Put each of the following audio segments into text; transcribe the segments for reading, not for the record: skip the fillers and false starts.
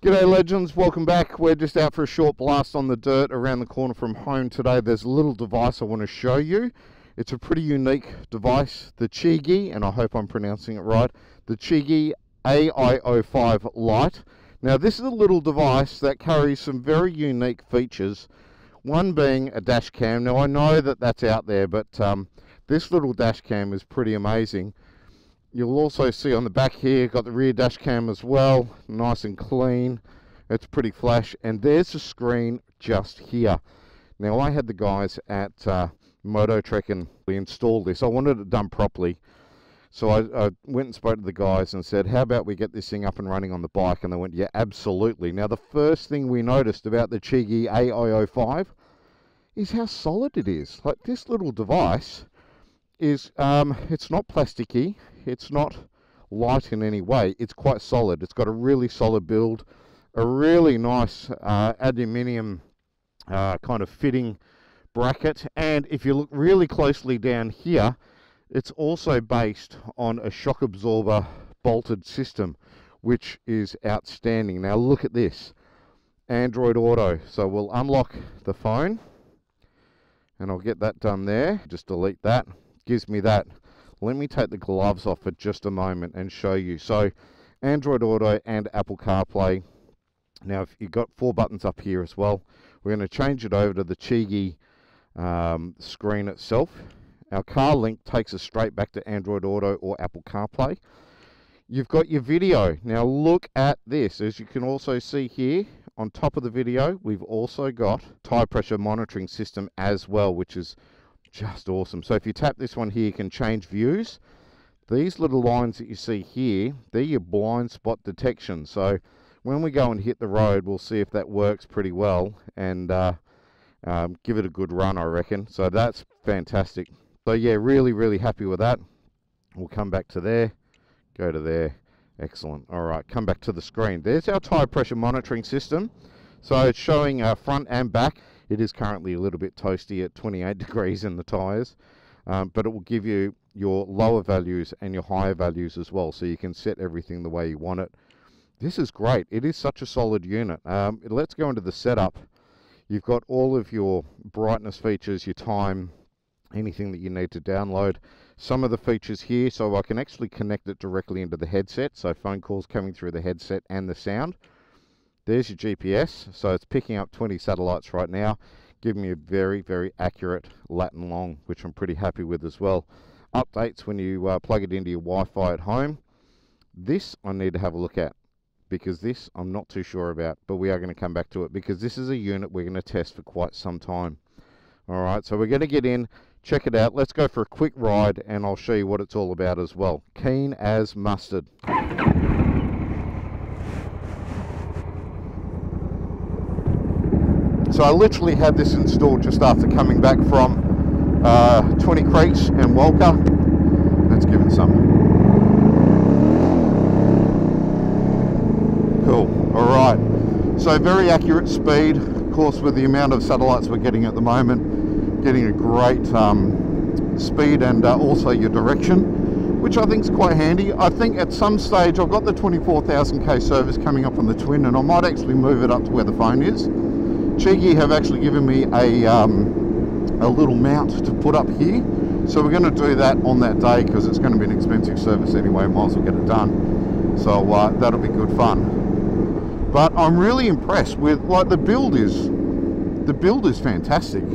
G'day legends, welcome back. We're just out for a short blast on the dirt around the corner from home today. There's a little device I want to show you. It's a pretty unique device, the Chigee, and I hope I'm pronouncing it right, the Chigee AIO-5 Lite. Now this is a little device that carries some very unique features, one being a dash cam. Now I know that that's out there, but this little dash cam is pretty amazing. You'll also see on the back here, got the rear dash cam as well, nice and clean. It's pretty flash, and there's the screen just here. Now I had the guys at MOTOVLOGGING and we installed this. I wanted it done properly, so I went and spoke to the guys and said, how about we get this thing up and running on the bike? And they went, yeah, absolutely. Now the first thing we noticed about the Chigee AIO-5 is how solid it is. Like, this little device is, it's not plasticky. It's not light in any way. It's quite solid. It's got a really solid build, a really nice aluminium kind of fitting bracket, and if you look really closely down here, it's also based on a shock absorber bolted system, which is outstanding. Now look at this, Android Auto. So we'll unlock the phone, and I'll get that done there. Just delete that. Gives me that. Let me take the gloves off for just a moment and show you. So Android Auto and Apple CarPlay. Now you've got 4 buttons up here as well. We're going to change it over to the Chigee screen itself. Our car link takes us straight back to Android Auto or Apple CarPlay. You've got your video. Now look at this. As you can also see here on top of the video, we've also got tire pressure monitoring system as well, which is just awesome. So if you tap this one here, you can change views. These little lines that you see here, they're your blind spot detection. So when we go and hit the road, we'll see if that works pretty well, and give it a good run, I reckon. So that's fantastic. So yeah, really happy with that. We'll come back to there, go to there. Excellent. All right, come back to the screen. There's our tire pressure monitoring system. So it's showing front and back. It is currently a little bit toasty at 28 degrees in the tyres, but it will give you your lower values and your higher values as well, so you can set everything the way you want it. This is great. It is such a solid unit. Let's go into the setup. You've got all of your brightness features, your time, anything that you need to download. Some of the features here, so I can actually connect it directly into the headset, so phone calls coming through the headset and the sound. There's your GPS, so it's picking up 20 satellites right now, giving me a very accurate lat and long, which I'm pretty happy with as well. Updates when you plug it into your Wi-Fi at home. This I need to have a look at, because this I'm not too sure about, but we are going to come back to it, because this is a unit we're going to test for quite some time. Alright, so we're going to get in, check it out. Let's go for a quick ride, and I'll show you what it's all about as well. Keen as mustard. So I literally had this installed just after coming back from 20 Creeks and Walker. Let's give it some. Cool. Alright. So very accurate speed. Of course, with the amount of satellites we're getting at the moment, getting a great speed, and also your direction, which I think is quite handy. I think at some stage I've got the 24,000k service coming up on the Twin, and I might actually move it up to where the phone is. Chigee have actually given me a little mount to put up here, so we're going to do that on that day, because it's going to be an expensive service anyway. Might as well get it done. So that'll be good fun. But I'm really impressed with, like, the build is fantastic.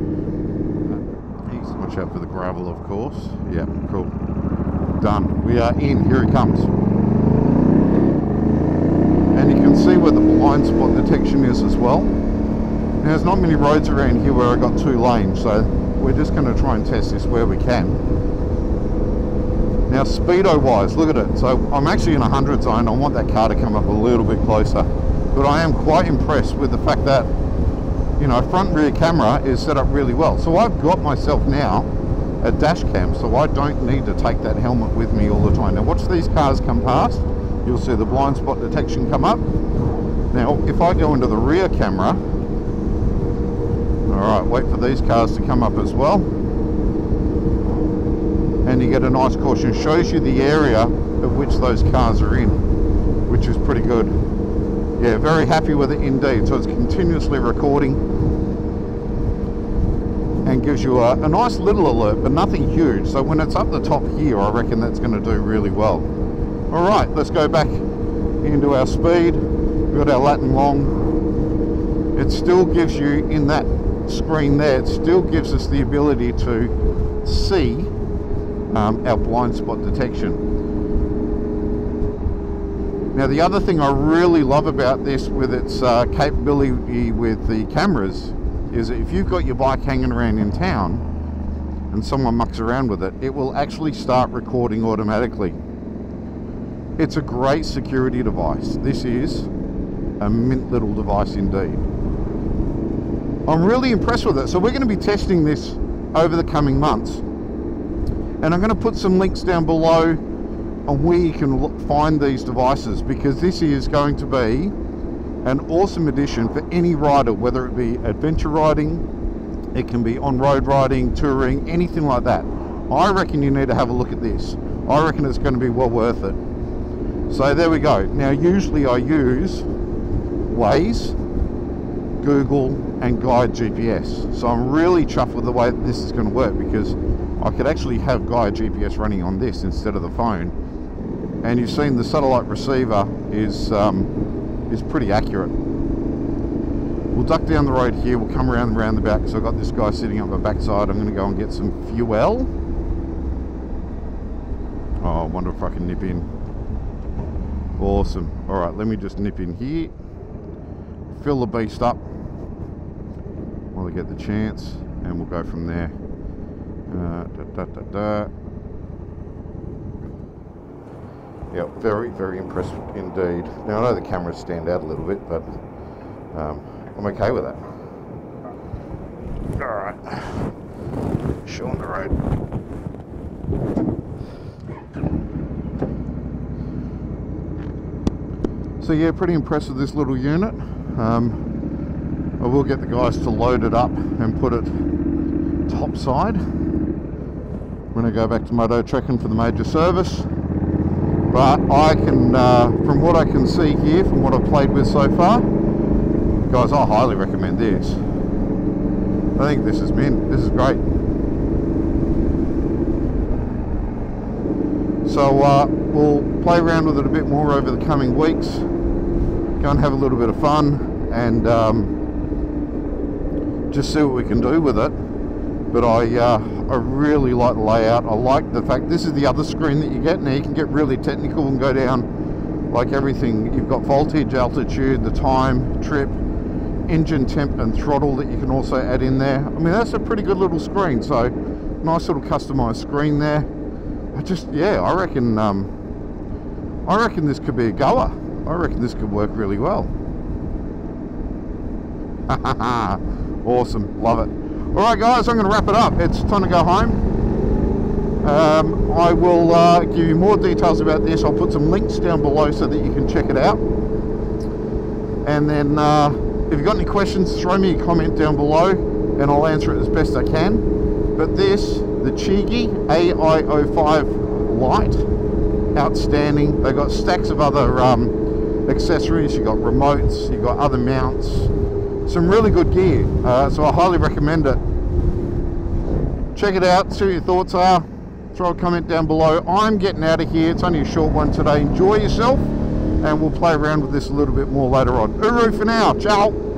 Watch out for the gravel, of course. Yeah, cool. Done. We are in. Here he comes. And you can see where the blind spot detection is as well. Now, there's not many roads around here where I've got 2 lanes, so we're just going to try and test this where we can. Now, speedo wise, look at it. So I'm actually in 100 zone. I want that car to come up a little bit closer, but I am quite impressed with the fact that, you know, front and rear camera is set up really well. So I've got myself now a dash cam, so I don't need to take that helmet with me all the time. Now watch these cars come past. You'll see the blind spot detection come up. Now if I go into the rear camera, alright, wait for these cars to come up as well, and you get a nice caution. Shows you the area of which those cars are in, which is pretty good. Yeah, very happy with it indeed. So it's continuously recording and gives you a nice little alert, but nothing huge. So when it's up the top here, I reckon that's going to do really well. All right, let's go back into our speed. We've got our lat and long. It still gives you, in that screen there, it still gives us the ability to see our blind spot detection. Now the other thing I really love about this with its capability with the cameras is that if you've got your bike hanging around in town and someone mucks around with it, it will actually start recording automatically. It's a great security device. This is a mint little device indeed. I'm really impressed with it. So we're going to be testing this over the coming months, and I'm going to put some links down below on where you can find these devices, because this is going to be an awesome addition for any rider, whether it be adventure riding, it can be on-road riding, touring, anything like that. I reckon you need to have a look at this. I reckon it's going to be well worth it. So there we go. Now usually I use Waze, Google and Guide GPS. So I'm really chuffed with the way that this is going to work, because I could actually have Guide GPS running on this instead of the phone. And you've seen the satellite receiver is pretty accurate. We'll duck down the road here. We'll come around the roundabout because I've got this guy sitting up my backside. I'm going to go and get some fuel. Oh, I wonder if I can nip in. Awesome. All right, let me just nip in here. Fill the beast up while I get the chance, and we'll go from there. Yeah, very, very impressed indeed. Now I know the cameras stand out a little bit, but I'm okay with that. All right, show on the road. So yeah, pretty impressed with this little unit. I will get the guys to load it up and put it topside when I go back to Moto Trekking for the major service. But I can, from what I can see here, from what I've played with so far, guys, I highly recommend this. I think this is mint. This is great. So we'll play around with it a bit more over the coming weeks, go and have a little bit of fun, and just see what we can do with it. But I really like the layout. I like the fact this is the other screen that you get. Now you can get really technical and go down like everything. You've got voltage, altitude, the time, trip, engine temp and throttle that you can also add in there. I mean, that's a pretty good little screen. So nice little customized screen there. I reckon this could be a goer. I reckon this could work really well. Awesome, love it. Alright guys, I'm going to wrap it up. It's time to go home. I will give you more details about this. I'll put some links down below so that you can check it out. And then if you've got any questions, throw me a comment down below and I'll answer it as best I can. But this, the Chigee AIO-5 Lite, outstanding. They've got stacks of other accessories. You've got remotes, you've got other mounts, some really good gear. So I highly recommend it. Check it out, see what your thoughts are. Throw a comment down below. I'm getting out of here. It's only a short one today. Enjoy yourself, and we'll play around with this a little bit more later on. Uru for now. Ciao.